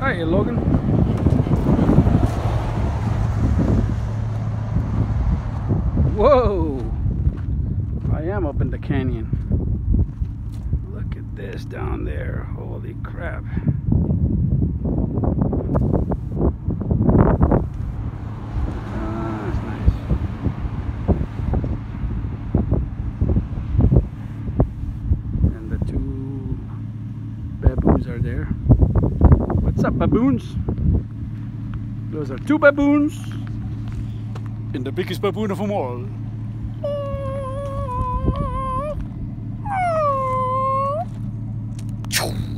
Hi, Logan. Whoa! I am up in the canyon. Look at this down there. Holy crap. That's nice. And the two baboons are there. What's up, baboons? Those are two baboons. And the biggest baboon of them all. Choo.